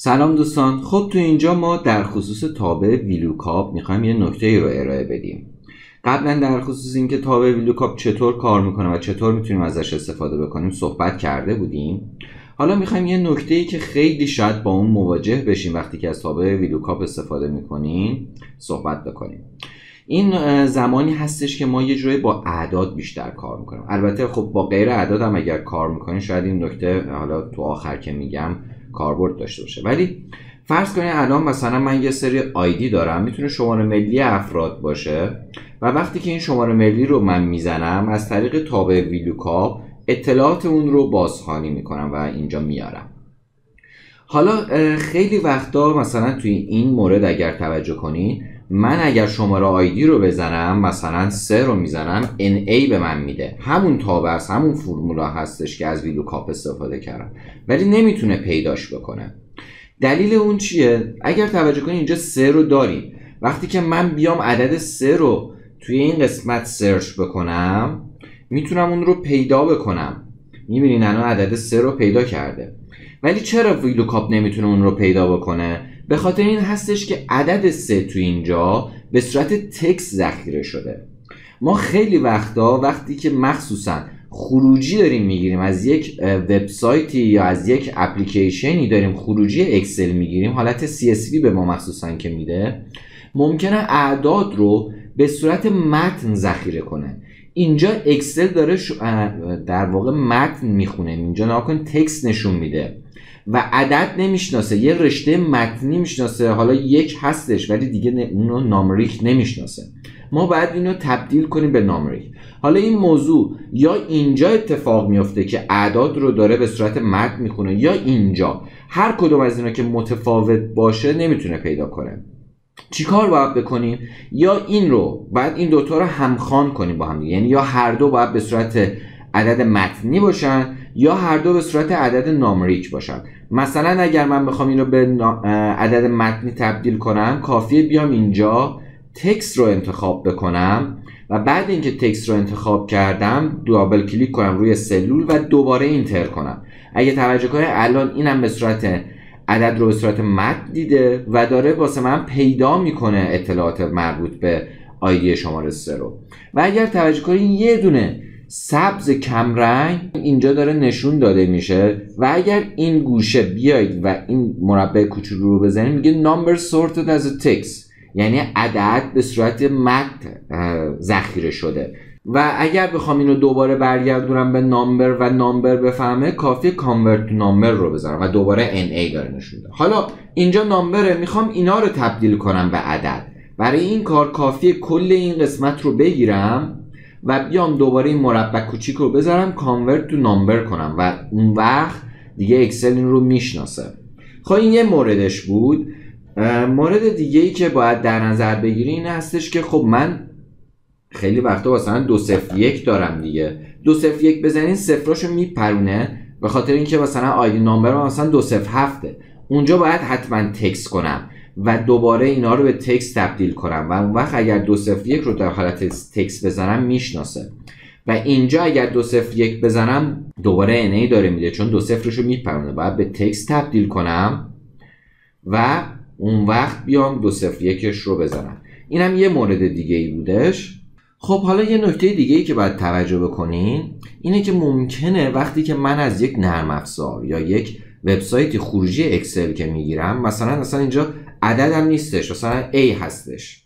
سلام دوستان. خب تو اینجا ما در خصوص تابع ویلوکاپ میخوایم یه نکته رو ارائه بدیم. قبلا در خصوص اینکه تابع ویلوکاپ چطور کار میکنه و چطور میتونیم ازش استفاده بکنیم صحبت کرده بودیم. حالا میخوایم یه نکته‌ای که خیلی شاید با اون مواجه بشیم وقتی که از تابع ویلوکاپ استفاده میکنیم صحبت بکنیم. این زمانی هستش که ما یه جوری با اعداد بیشتر کار میکنیم. البته خب با غیر اعداد هم اگر کار میکنیم شاید این نکته حالا تو آخر که میگم کاربرد داشته باشه، ولی فرض کنید الان مثلا من یه سری آیدی دارم، میتونه شماره ملی افراد باشه و وقتی که این شماره ملی رو من میزنم از طریق تابع ویلوکاپ اطلاعات اون رو بازخوانی میکنم و اینجا میارم. حالا خیلی وقتا مثلا توی این مورد اگر توجه کنید، من اگر شماره آیدی رو بزنم مثلا 3 رو میزنم NA به من میده، همون تابع است، همون فرمولا هستش که از ویلوکاپ استفاده کردم، ولی نمیتونه پیداش بکنه. دلیل اون چیه؟ اگر توجه کنید اینجا 3 رو داریم، وقتی که من بیام عدد 3 رو توی این قسمت سرچ بکنم میتونم اون رو پیدا بکنم. میبینین الان عدد 3 رو پیدا کرده، ولی چرا ویلوکاپ نمیتونه اون رو پیدا بکنه؟ به خاطر این هستش که عدد 3 تو اینجا به صورت تکست ذخیره شده. ما خیلی وقتا وقتی که مخصوصا خروجی داریم میگیریم از یک وبسایتی یا از یک اپلیکیشنی، داریم خروجی اکسل میگیریم، حالت CSV به ما مخصوصا که میده، ممکنه اعداد رو به صورت متن ذخیره کنه. اینجا اکسل داره در واقع متن میخونه، اینجا ناکن تکست نشون میده و عدد نمیشناسه، یه رشته متنی میشناسه، حالا یک هستش ولی دیگه اونو نامریک نمیشناسه. ما باید اینو تبدیل کنیم به نامریک. حالا این موضوع یا اینجا اتفاق میفته که اعداد رو داره به صورت متن میخونه، یا اینجا. هر کدوم از اینا که متفاوت باشه نمیتونه پیدا کنه. چیکار باید بکنیم؟ یا این رو باید این دوتا رو همخوان کنیم با هم دیگه، یعنی یا هر دو باید به صورت عدد متنی باشن یا هر دو به صورت عدد نامریک باشن. مثلا اگر من بخوام این رو به عدد متنی تبدیل کنم، کافیه بیام اینجا تکست رو انتخاب بکنم و بعد اینکه تکست رو انتخاب کردم دابل کلیک کنم روی سلول و دوباره اینتر کنم. اگه توجه کنید الان اینم به صورت عدد رو به صورت متن دیده و داره واسه من پیدا میکنه اطلاعات مربوط به آیدی شماره 3 رو. و اگر توجه کنید یه دونه سبز کمرنگ اینجا داره نشون داده میشه و اگر این گوشه بیاید و این مربع کوچولو رو بزنید میگه number sorted as a text، یعنی عدد به صورت متن ذخیره شده. و اگر بخوام اینو دوباره برگردونم به نامبر و نامبر بفهمه، کافیه کانورت تو نامبر رو بذارم و دوباره NA داره نشون میده. حالا اینجا نامبره، میخوام اینا رو تبدیل کنم به عدد. برای این کار کافیه کل این قسمت رو بگیرم و بیام دوباره این مربع کوچیک رو بذارم کانورت تو نامبر کنم و اون وقت دیگه اکسل این رو میشناسه. خب این یه موردش بود. مورد دیگه ای که باید در نظر بگیری این هستش که خب من خیلی وقتا مثلا 201 دارم دیگه، 201 بزنین صفراشو میپرونه، به خاطر اینکه مثلا آیدی نامبر مثلا 207، اونجا باید حتما تکست کنم و دوباره اینا رو به تکست تبدیل کنم و اون وقت اگر 201 رو در حالت تکست بزنم میشناسه و اینجا اگر 201 بزنم دوباره NA داره میده چون 20 رو میپرونه، باید به تکست تبدیل کنم و اون وقت بیام 201 رو بزنم. اینم یه مورد دیگه ای بودش. خب حالا یه نکته دیگه ای که باید توجه بکنین اینه که ممکنه وقتی که من از یک نرم افزار یا یک وبسایتی خروجی اکسل که میگیرم، مثلا اینجا عددم نیستش، مثلا A هستش.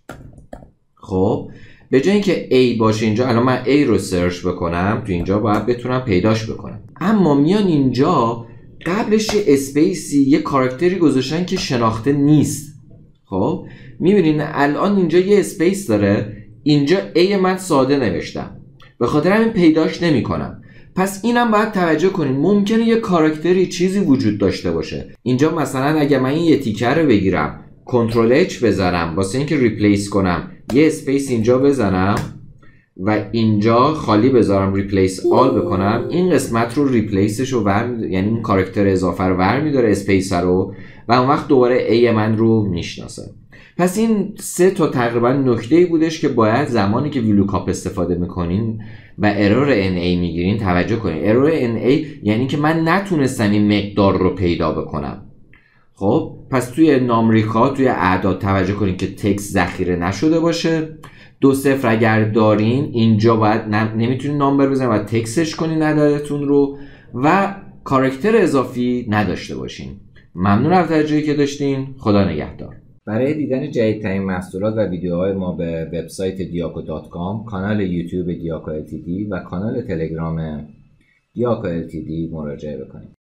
خب به جای اینکه A باشه اینجا، الان من A رو سرچ بکنم تو اینجا باید بتونم پیداش بکنم، اما میان اینجا قبلش یه اسپیسی، یه کاراکتری گذاشتن که شناخته نیست. خب میبینین الان اینجا یه اسپیس داره، اینجا A من ساده نوشتم، به خاطر همین پیداش نمی کنم. پس اینم باید توجه کنین، ممکنه یه کاراکتری چیزی وجود داشته باشه. اینجا مثلا اگه من این یه تیکر رو بگیرم کنترل H بذارم واسه اینکه ریپلیس کنم، یه اسپیس اینجا بزنم و اینجا خالی بذارم ریپلیس آل بکنم، این قسمت رو ریپلیسش رو یعنی این کاراکتر اضافه رو برمی‌داره اسپیس رو و اون وقت دوباره A من رو میشناسه. پس این 3 تا تقریبا نکته‌ای بودش که باید زمانی که ویلوکاپ استفاده میکنین و ارور NA میگیرین توجه کنین. ارور NA یعنی که من نتونستم این مقدار رو پیدا بکنم. خب پس توی نامریکا توی اعداد توجه کنین که تکست ذخیره نشده باشه. 2 0 اگر دارین اینجا باید نمیتونین نامبر بزنین، باید تکستش کنین عددتون رو و کاراکتر اضافی نداشته باشین. ممنون از توجهی که داشتین. خدا نگهدار. برای دیدن جدیدترین محصولات و ویدیوهای ما به وبسایت diaco.com، کانال یوتیوب diaco ltd و کانال تلگرام diaco ltd مراجعه بکنید.